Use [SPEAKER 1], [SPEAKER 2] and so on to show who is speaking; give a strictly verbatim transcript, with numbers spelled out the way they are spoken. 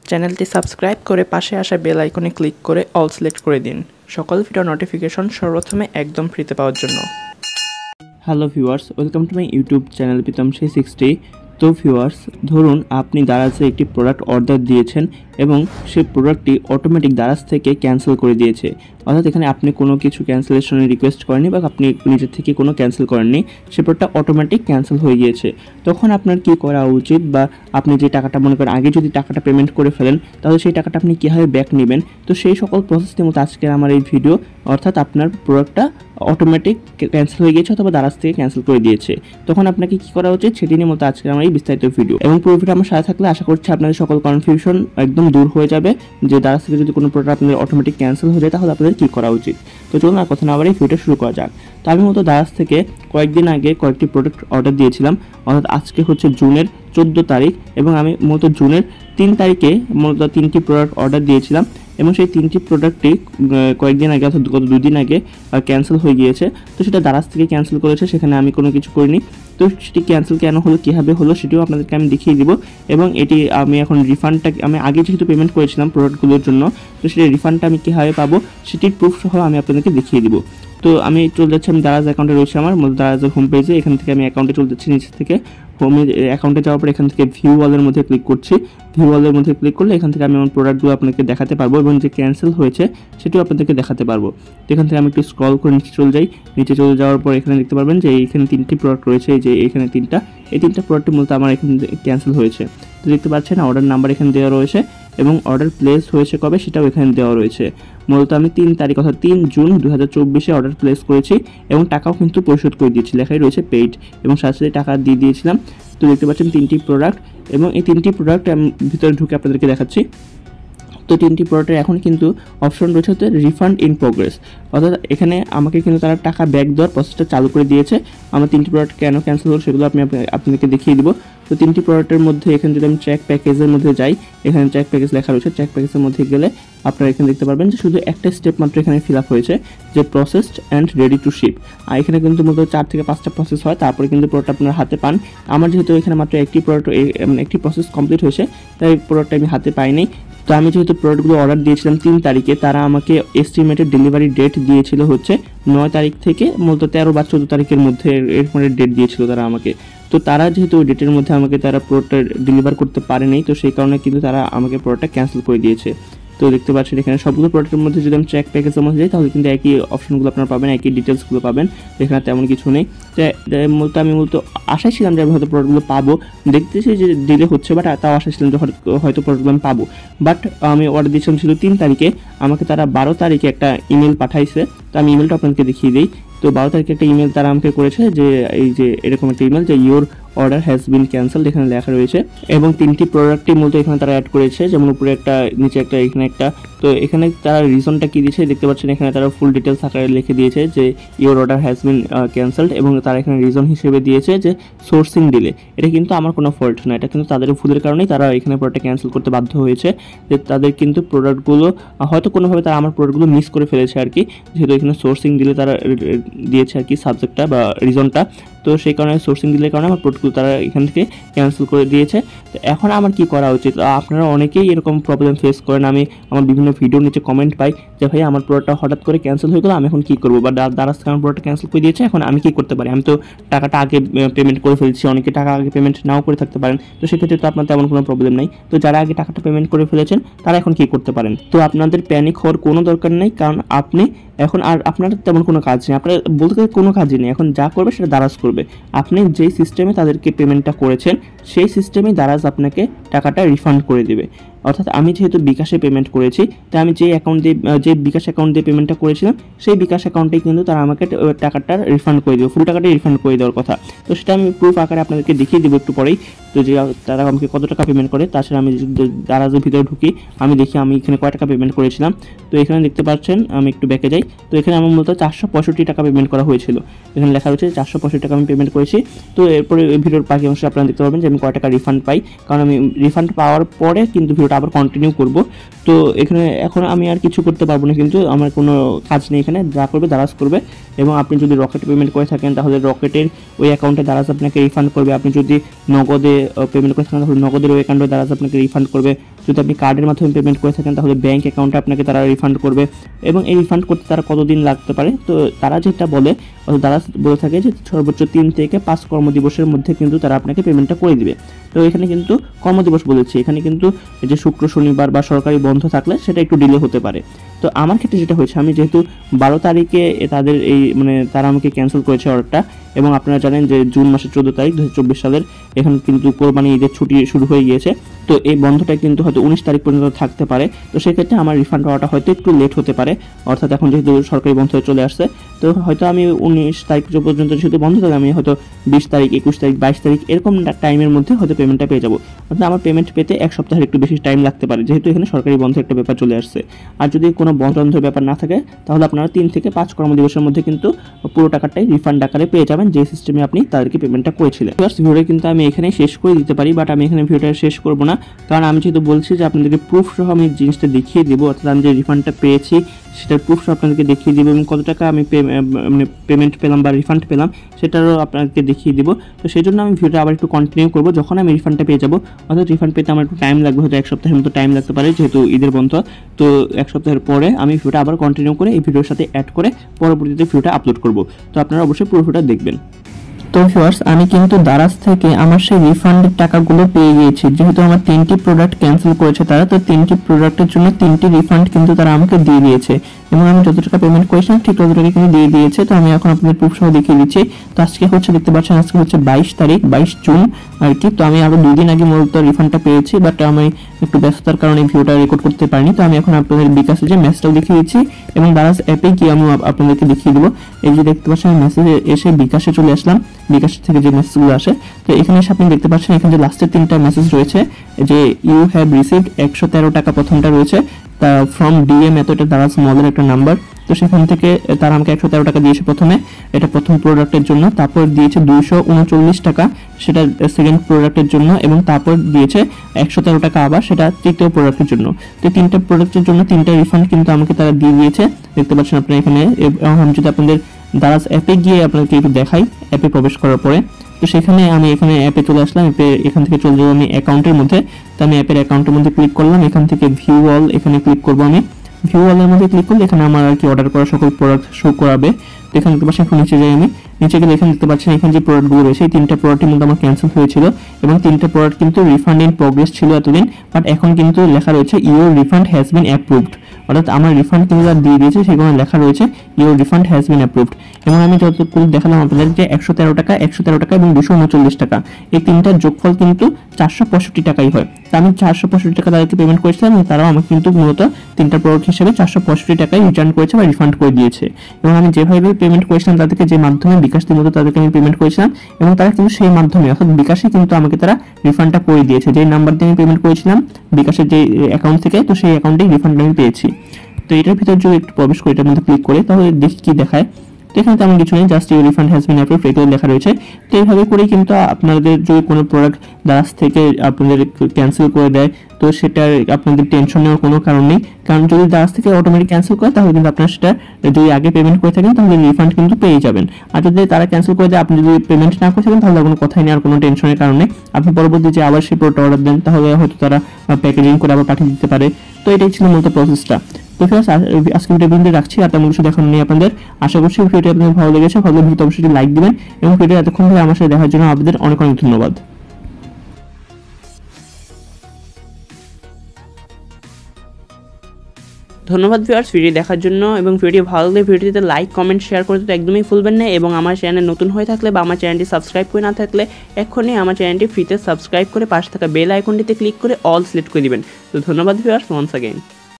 [SPEAKER 1] চ্যানেলটি সাবস্ক্রাইব করে পাশে আসা বেল আইকনে ক্লিক করে অল সিলেক্ট করে দিন সকল ভিডিও নোটিফিকেশন সর্বপ্রথমে একদম ফ্রিতে পাওয়ার জন্য।
[SPEAKER 2] Hello viewers, welcome to my YouTube channel Pritam three sixty. তো ভিউয়ার্স, ধরুন আপনি দারাজে একটি প্রোডাক্ট অর্ডার দিয়েছেন এবং সেই প্রোডাক্টটি অটোমেটিক দারাজ থেকে ক্যান্সেল করে দিয়েছে। অর্থাৎ এখানে আপনি কোনো কিছু ক্যান্সেলেশনের রিকোয়েস্ট করেননি বা আপনি নিজের থেকে কোনো ক্যান্সেল করেননি, সে প্রোডাক্টটা অটোমেটিক ক্যান্সেল হয়ে গিয়েছে। তখন আপনার কি করা উচিত, বা আপনি যে টাকাটা মনে করেন আগে যদি টাকাটা পেমেন্ট করে ফেলেন তাহলে সেই টাকাটা আপনি কীভাবে ব্যাক নেবেন, তো সেই সকল প্রসেসের মতো আজকের আমার এই ভিডিও। অর্থাৎ আপনার প্রোডাক্টটা অটোমেটিক ক্যান্সেল হয়ে গিয়েছে অথবা দারাজ থেকে ক্যান্সেল করে দিয়েছে, তখন আপনাকে কি করা উচিত সেটি নিয়ে মতো আজকের আমার এই বিস্তারিত ভিডিও। এবং পুরো ভিডিও আমার সাথে থাকলে আশা করছি আপনাদের সকল কনফিউশন একদম দূর হয়ে যাবে, যে দারাজ থেকে যদি কোনো প্রোডাক্ট আপনাদের অটোমেটিক ক্যান্সেল হয়ে যায় তাহলে আপনাদের কী করা উচিত। তো চলুন আর কথা না আবার এই ভিডিওটা শুরু করা যাক। তো আমি মতো দারাজ থেকে কয়েকদিন আগে কয়েকটি প্রোডাক্ট অর্ডার দিয়েছিলাম। অর্থাৎ আজকে হচ্ছে জুনের চোদ্দো তারিখ এবং আমি মূলত জুনের তিন তারিখে মূলত তিনটি প্রোডাক্ট অর্ডার দিয়েছিলাম এবং সেই তিনটি প্রোডাক্টটি কয়েকদিন আগে অর্থাৎ গত দুদিন আগে ক্যান্সেল হয়ে গিয়েছে। তো সেটা দারাজ থেকে ক্যান্সেল করেছে, সেখানে আমি কোনো কিছু করিনি। তো সেটি ক্যান্সেল কেন হলো, কীভাবে হলো সেটিও আপনাদেরকে আমি দেখিয়ে দিব। এবং এটি আমি এখন রিফান্ডটা আমি আগে যেহেতু পেমেন্ট করেছিলাম প্রোডাক্টগুলোর জন্য, তো সেটি রিফান্ডটা আমি কীভাবে পাবো সেটির প্রুফ সহ আমি আপনাদেরকে দেখিয়ে দিব। তো আমি চলে যাচ্ছি, আমি দারাজ অ্যাকাউন্টে রয়েছে আমার মূলত দারাজের হোম পেজে। এখান থেকে আমি অ্যাকাউন্টে চলে যাচ্ছি, নিচে থেকে হোমে অ্যাকাউন্টে যাওয়ার পর এখান থেকে ভিউ ওয়ালের মধ্যে ক্লিক করছি। ভিউ ওয়ালের মধ্যে ক্লিক করলে এখান থেকে আমি আমার প্রোডাক্টগুলো আপনাকে দেখাতে পারবো এবং যে ক্যান্সেল হয়েছে সেটিও আপনাদেরকে দেখাতে পারবো। তো এখান থেকে আমি একটু স্ক্রল করে নিচে চলে যাই। নিচে চলে যাওয়ার পর এখানে দেখতে পারবেন যে এইখানে তিনটি প্রোডাক্ট রয়েছে, এই যে এখানে তিনটা, এই তিনটা প্রোডাক্ট মূলত আমার এখানে ক্যান্সেল হয়েছে। তো দেখতে পাচ্ছেন অর্ডার নাম্বার এখানে দেওয়া রয়েছে এবং অর্ডার প্লেস হয়েছে কবে সেটাও এখানে দেওয়া রয়েছে। মূলত আমি তিন তারিখ অর্থাৎ তিন জুন দু হাজার চব্বিশে অর্ডার প্লেস করেছি এবং টাকাও কিন্তু পরিশোধ করে দিয়েছি, লেখাই রয়েছে পেইড, এবং সাথে সাথে টাকা দিয়ে দিয়েছিলাম। তো দেখতে পাচ্ছেন তিনটি প্রোডাক্ট এবং এই তিনটি প্রোডাক্ট আমি ভিতরে ঢুকে আপনাদেরকে দেখাচ্ছি। তো তিনটি প্রোডাক্টের এখন কিন্তু অপশন রয়েছে হচ্ছে রিফান্ড ইন প্রোগ্রেস, অর্থাৎ এখানে আমাকে কিন্তু তারা টাকা ব্যাক দেওয়ার প্রসেসটা চালু করে দিয়েছে। আমার তিনটি প্রোডাক্ট কেন ক্যান্সেল হলো সেগুলো আমি আপনাদেরকে দেখিয়ে দিব। তো তিনটি প্রোডাক্টের মধ্যে এখানে যদি আমি ট্র্যাক প্যাকেজের মধ্যে যাই, এখানে ট্র্যাক প্যাকেজ লেখা রয়েছে। ট্র্যাক প্যাকেজের মধ্যে গেলে আপনারা এখানে দেখতে পারবেন যে শুধু একটা স্টেপ মাত্র এখানে ফিল আপ হয়েছে, যে processed and ready to ship. আর এখানে কিন্তু মূলত চার থেকে পাঁচটা প্রসেস হয়, তারপরে কিন্তু প্রোডাক্ট আপনার হাতে পান। আমার যেহেতু এখানে মাত্র একটি প্রোডাক্ট একটি প্রসেস কমপ্লিট হয়েছে, তাই প্রোডাক্টটা আমি হাতে পাইনি। তো আমি যেহেতু প্রোডাক্টগুলো অর্ডার দিয়েছিলাম তিন তারিখে, তারা আমাকে এস্টিমেটেড ডেলিভারি ডেট দিয়েছিল হচ্ছে নয় তারিখ থেকে মূলত তেরো বা চোদ্দো তারিখের মধ্যে এরকম ডেট দিয়েছিল তারা আমাকে। তো তারা যেহেতু ওই ডেটের মধ্যে আমাকে তারা প্রোডাক্টটা ডেলিভার করতে পারেনি, তো সেই কারণে কিন্তু তারা আমাকে প্রোডাক্টটা ক্যান্সেল করে দিয়েছে। তো দেখতে পাচ্ছেন এখানে সবগুলো প্রোডাক্টের মধ্যে যদি আমি ট্র্যাক প্যাকেজের মধ্যে যাই তাহলে কিন্তু একই অপশনগুলো আপনারা পাবেন, একই ডিটেলসগুলো পাবেন, এখানে তেমন কিছু নেই। মূলত আমি মূলত আশায় ছিলাম যে আমি হয়তো প্রোডাক্টগুলো পাবো, দেখতেছি যে ডিলে হচ্ছে, বাট তাও আশা ছিলাম যে হয়তো প্রোডাক্টগুলো আমি পাবো। বাট আমি অর্ডার দিয়েছিলাম ছিল তিন তারিখে, আমাকে তারা বারো তারিখে একটা ইমেল পাঠাইছে। তো আমি ইমেলটা আপনাদেরকে দেখিয়ে দিই। তো বারো তারিখে একটা ইমেল তারা আমাকে করেছে, যে এই যে এরকম একটা ইমেল, যে your order has been cancelled এখানে লেখা রয়েছে, এবং তিনটি প্রোডাক্টই মূলত এখানে তারা অ্যাড করেছে, যেমন উপরে একটা, নিচে একটা, এখানে একটা। তো এখানে তারা রিজনটা কী দিয়েছে দেখতে পাচ্ছেন, এখানে তারা ফুল ডিটেলস আকারে লিখে দিয়েছে যে your order has been cancelled, এবং তারা এখানে রিজন হিসেবে দিয়েছে যে সোর্সিং ডিলে। এটা কিন্তু আমার কোনো ফল্ট না, এটা কিন্তু তাদের ভুলের কারণেই তারা এখানে প্রোডাক্টটা ক্যান্সেল করতে বাধ্য হয়েছে। যে তাদের কিন্তু প্রোডাক্টগুলো হয়তো কোনোভাবে তারা আমার প্রোডাক্টগুলো মিস করে ফেলেছে আর কি, যেহেতু এখানে সোর্সিং ডিলে তারা দিয়েছে আর কি সাবজেক্টটা বা রিজনটা। তো সেই কারণে সোর্সিং ডিলের কারণে আমার প্রোডাক্টগুলো তারা এখান থেকে ক্যান্সেল করে দিয়েছে। তো এখন আমার কি করা উচিত? আপনারা অনেকেই এরকম প্রবলেম ফেস করেন, আমি আমার বিভিন্ন ভিডিওর নিচে কমেন্ট পাই যে ভাই আমার প্রোডাক্টটা হঠাৎ করে ক্যান্সেল হয়ে গেলো, আমি এখন কী করবো, বা দারাজ থেকে আমার প্রোডাক্টটা ক্যান্সেল করে দিয়েছে, এখন আমি কী করতে পারি? আমি তো টাকাটা আগে পেমেন্ট করে ফেলেছি, অনেকে টাকা আগে পেমেন্ট নাও করে থাকতে পারেন, তো সেক্ষেত্রে তো আপনার তেমন কোনো প্রবলেম নেই। তো যারা আগে টাকাটা পেমেন্ট করে ফেলেছেন তারা এখন কী করতে পারেন? তো আপনাদের প্যানিক হওয়ার কোনো দরকার নেই, কারণ আপনি এখন আর আপনার তেমন কোনো কাজ নেই, আপনার বলতে গেলে কোনো কাজই নেই। এখন যা করবে সেটা দারাজ করবে। আপনি যেই সিস্টেমে তাদেরকে পেমেন্টটা করেছেন সেই সিস্টেমেই দারাজ আপনাকে টাকাটা রিফান্ড করে দেবে। অর্থাৎ আমি যেহেতু বিকাশে পেমেন্ট করেছি, তাই আমি যে অ্যাকাউন্ট দিয়ে যে বিকাশ অ্যাকাউন্ট দিয়ে পেমেন্টটা করেছিলাম সেই বিকাশ অ্যাকাউন্টেই কিন্তু তারা আমাকে টাকাটা রিফান্ড করে দেবে, ফুল টাকাটাই রিফান্ড করে দেওয়ার কথা। তো সেটা আমি প্রুফ আকারে আপনাদেরকে দেখিয়ে দেবো একটু পরেই। তো যে তারা আমাকে কত টাকা পেমেন্ট করে, তাছাড়া আমি দারাজের ভিতরে ঢুকি, আমি দেখি আমি এখানে কয় টাকা পেমেন্ট করেছিলাম। তো এখানে দেখতে পাচ্ছেন, আমি একটু ব্যাকে যাই। তো এখানে আমার মূলত চারশো পঁয়ষট্টি টাকা পেমেন্ট করা হয়েছিল, এখানে লেখা রয়েছে চারশো পঁয়ষট্টি টাকা আমি পেমেন্ট করেছি। তো এরপরে ভিডিওর বাকি অংশে আপনারা দেখতে পাবেন যে আমি কয় টাকা রিফান্ড পাই, কারণ আমি রিফান্ড পাওয়ার পরে কিন্তু ভিডিওটা আবার কন্টিনিউ করব। তো এখানে এখন আমি আর কিছু করতে পারবো না, কিন্তু আমার কোনো কাজ নেই এখানে, যা করবে দারাজ করবে। এবং আপনি যদি রকেট পেমেন্ট করে থাকেন তাহলে রকেটের ওই অ্যাকাউন্টে দারাজ আপনাকে রিফান্ড করবে। আপনি যদি নগদে পেমেন্ট করে থাকেন তাহলে নগদের ওই অ্যাকাউন্টে দারাজ আপনাকে রিফান্ড করবে। যদি আপনি কার্ডের মাধ্যমে পেমেন্ট করে থাকেন তাহলে ব্যাঙ্ক অ্যাকাউন্টে আপনাকে তারা রিফান্ড করবে এবং এই রিফান্ড করতে তারা কতদিন লাগতে পারে, তো তারা যেটা বলে তারা বলে থাকে যে সর্বোচ্চ তিন থেকে পাঁচ কর্মদিবসের মধ্যে কিন্তু তারা আপনাকে পেমেন্টটা করে দিবে। তো এখানে কিন্তু কর্মদিবস বলেছি, এখানে কিন্তু যে শুক্র শনিবার বা সরকারি বন্ধ থাকলে সেটা একটু ডিলে হতে পারে। তো আমার ক্ষেত্রে যেটা হয়েছে, আমি যেহেতু বারো তারিখে তাদের এই মানে তারা আমাকে ক্যান্সেল করেছে অর্ডারটা, এবং আপনারা জানেন যে জুন মাসের চোদ্দো তারিখ দু হাজার চব্বিশ সালের এখানে কিন্তু কোরবানি ঈদের ছুটি শুরু হয়ে গিয়েছে। তো এই বন্ধটা কিন্তু হয়তো উনিশ তারিখ পর্যন্ত থাকতে পারে। তো সেক্ষেত্রে আমার রিফান্ড হওয়াটা হয়তো একটু লেট হতে পারে, অর্থাৎ এখন যেহেতু সরকারি বন্ধ চলে আসছে, তো হয়তো আমি উনিশ তারিখ পর্যন্ত যেহেতু বন্ধ থাকে আমি হয়তো বিশ তারিখ একুশ তারিখ বাইশ তারিখ এরকম টাইমের মধ্যে হয়তো পেমেন্টটা পেয়ে যাবো। অর্থাৎ আমার পেমেন্ট পেতে এক সপ্তাহের একটু বেশি টাইম লাগতে পারে, যেহেতু এখানে সরকারি বন্ধ একটা ব্যাপার চলে আসছে। আর যদি কোনো বন্ধের ব্যাপার না থাকে তাহলে আপনারা তিন থেকে পাঁচ কর্মদিবসের মধ্যে কিন্তু পুরো টাকাটাই রিফান্ড আকারে পেয়ে যাবেন, যে সিস্টেমে আপনি তাদেরকে পেমেন্টটা করেছিলেন। ভিডিওটা কিন্তু আমি এখানে শেষ করে দিতে পারি, বাট আমি এখানে ভিডিওটা শেষ করবো না, কারণ আমি যেহেতু বলছি যে আপনাদেরকে প্রুফ সহ আমি জিনিসটা দেখিয়ে দেবো, অর্থাৎ আমি যে রিফান্ডটা পেয়েছি সেটার প্রুফ সহ আপনাদেরকে দেখিয়ে দেবো এবং কত টাকা আমি মানে পেমেন্ট পেলাম বা রিফান্ড পেলাম সেটারও আপনাদেরকে দেখিয়ে দেবো। তো সেই জন্য আমি ভিডিওটা আবার একটু কন্টিনিউ করবো যখন আমি রিফান্ডটা পেয়ে যাবো, অর্থাৎ রিফান্ড পেতে আমার একটু টাইম লাগবে, হয়তো এক সপ্তাহের মতো টাইম লাগতে পারে যেহেতু ঈদের বন্ধ। তো এক সপ্তাহের পরে আমি ভিডিওটা আবার কন্টিনিউ করে এই ভিডিওর সাথে অ্যাড করে পরবর্তীতে ভিডিওটা আপলোড করবো। তো আপনারা অবশ্যই পুরো ভিডিওটা দেখবেন। তো ভিউয়ার্স, আমি কিন্তু দারাজ থেকে আমার সেই রিফান্ডের টাকাগুলো পেয়ে গিয়েছি, যেহেতু আমার তিনটি প্রোডাক্ট ক্যান্সেল করেছে তারা, তো তিনটি প্রোডাক্টের জন্য তিনটি রিফান্ড কিন্তু তারা আমাকে দিয়ে দিয়েছে এবং আমি যত টাকা পেমেন্ট করেছিলাম ঠিক তত টাকা কিন্তু দিয়ে দিয়েছে। তো আমি এখন আপনাদের প্রুফ সহ দেখিয়ে দিচ্ছি। তো আজকে হচ্ছে দেখতে পাচ্ছেন আজকে হচ্ছে বাইশ তারিখ বাইশ জুন আর কি। তো আমি আরো দুই দিন আগে মূলত রিফান্ডটা পেয়েছি, বাট আমি একটু ব্যস্ততার কারণে ভিডিওটা রেকর্ড করতে পারিনি। তো আমি এখন আপনাদের বিকাশে যে মেসেজটাও দেখিয়ে দিচ্ছি এবং দারাজ অ্যাপে গিয়ে আমি আপনাদেরকে দেখিয়ে দেবো। এই যে দেখতে পাচ্ছেন আমি মেসেজে এসে বিকাশে চলে আসলাম, বিকাশ থেকে যে মেসেজগুলো আসে। তো এখানে এসে আপনি দেখতে পাচ্ছেন এখানে যে লাস্টের তিনটা মেসেজ রয়েছে যে ইউ হ্যাভ রিসিভড একশো তেরো টাকা প্রথমটা রয়েছে, তা ফ্রম ডিএম এত, এটা দারাজ মলের একটা নাম্বার। তো সেখান থেকে তারা আমাকে একশো তেরো টাকা দিয়েছে প্রথমে, এটা প্রথম প্রোডাক্টের জন্য। তারপর দিয়েছে দুইশো উনচল্লিশ টাকা সেটা সেকেন্ড প্রোডাক্টের জন্য, এবং তারপর দিয়েছে একশো তেরো টাকা আবার সেটা তৃতীয় প্রোডাক্টের জন্য। তো তিনটা প্রোডাক্টের জন্য তিনটা রিফান্ড কিন্তু আমাকে তারা দিয়ে দিয়েছে, দেখতে পাচ্ছেন আপনারা এখানে। এবং আমি যদি আপনাদের দারাজ অ্যাপে গিয়ে আপনাদেরকে একটু দেখাই, অ্যাপে প্রবেশ করার পরে তো সেখানে আমি এখানে অ্যাপে চলে আসলাম। অ্যাপে এখান থেকে চলে যাবো আমি অ্যাকাউন্টের মধ্যে। তো আমি অ্যাপের অ্যাকাউন্টের মধ্যে ক্লিক করলাম, এখান থেকে ভিউ অল এখানে ক্লিক করবো আমি। ভিউ অলের মধ্যে ক্লিক করলে এখানে আমার আর কি অর্ডার করা সকল প্রোডাক্ট শো করাবে। তো এখানে দেখতে পাচ্ছেন এখন নিচে যাই আমি, নিচে গেলে এখানে দেখতে পাচ্ছেন এখানে যে প্রোডাক্টগুলো রয়েছে এই তিনটা প্রোডাক্টের মধ্যে আমার ক্যান্সেল হয়েছিল এবং তিনটা প্রোডাক্ট কিন্তু রিফান্ড ইন প্রোগ্রেস ছিল এতদিন, বাট এখন কিন্তু লেখা রয়েছে your refund has been approved, অর্থাৎ আমার রিফান্ড কিন্তু তারা দিয়ে দিয়েছে, সেখানে লেখা রয়েছে your refund has been approved. এবং আমি যতটুকু দেখালাম আপনাদের যে একশো তেরো টাকা একশো তেরো টাকা এবং দুশো উনচল্লিশ টাকা এই তিনটার যোগফল কিন্তু চারশো পঁয়ষট্টি টাকাই হয়। তো আমি চারশো পঁয়ষট্টি টাকা তাদেরকে পেমেন্ট করেছিলাম এবং তারাও আমাকে কিন্তু মূলত তিনটা প্রোডাক্ট হিসেবে চারশো পঁয়ষট্টি টাকায় রিটার্ন করেছে বা রিফান্ড করে দিয়েছে। এবং আমি যেভাবে পেমেন্ট করেছিলাম তাদেরকে, যে মাধ্যমে বিকাশের মতো তাদেরকে আমি পেমেন্ট করেছিলাম, এবং তারা কিন্তু সেই মাধ্যমে অর্থাৎ বিকাশে কিন্তু আমাকে তারা রিফান্ডটা করে দিয়েছে, যে নাম্বার দিয়ে আমি পেমেন্ট করেছিলাম বিকাশের যে অ্যাকাউন্ট থেকে, তো সেই অ্যাকাউন্টেই রিফান্ড আমি পেয়েছি। তো এটার ভিতর যদি একটু প্রবেশ করে এটার মধ্যে ক্লিক করে তাহলে দেখি কি দেখায়। তো এখানে তেমন কিছু নেই, just your refund has been approved এগুলো লেখা রয়েছে। তো এইভাবে করেই কিন্তু আপনাদের যদি কোনো প্রোডাক্ট দারাজ থেকে আপনাদের ক্যান্সেল করে দেয় তো সেটার আপনাদের টেনশন নেওয়ার কোনো কারণ নেই, কারণ যদি দারাজ থেকে অটোমেটিক ক্যান্সেল করে তাহলে কিন্তু আপনার সেটা যদি আগে পেমেন্ট করে থাকেন তাহলে রিফান্ড কিন্তু পেয়ে যাবেন। আর যদি তারা ক্যান্সেল করে দেয় আপনি যদি পেমেন্ট না করে থাকেন তাহলে কোনো কথাই নেই, আর কোনো টেনশনের কারণে আপনি পরবর্তী যে আবার সেই প্রোডাক্ট অর্ডার দেন তাহলে হয়তো তারা প্যাকেজিং করে আবার পাঠিয়ে দিতে পারে। তো এটাই ছিল মূলত প্রসেসটা। তো ফ্রেন্ডস আজকে ভিডিও পর্যন্ত রাখছি, আর তেমন কিছু দেখানো নেই আপনাদের। আশা করছি ভিডিওটি আপনাদের ভালো লেগেছে, ভালো লাগলে অবশ্যই লাইক দিবেন এবং ভিডিও এতক্ষণ ধরে আমার সাথে দেখার জন্য আপনাদের অনেক অনেক ধন্যবাদ।
[SPEAKER 1] ধন্যবাদ ভিউয়ার্স ভিডিও দেখার জন্য, এবং ভিডিও ভালো লাগলে ভিডিওতে লাইক কমেন্ট শেয়ার করতে তো একদমই ভুলবেন না। এবং আমার চ্যানেল নতুন হয়ে থাকলে বা আমার চ্যানেলটি সাবস্ক্রাইব করে না থাকলে এক্ষুনি আমার চ্যানেলটি ফ্রিতে সাবস্ক্রাইব করে পাশে থাকা বেল আইকনটিতে ক্লিক করে অল সিলেক্ট করে দিবেন। তো ধন্যবাদ ভিউয়ার্স ওয়ান্স অ্যাগেইন।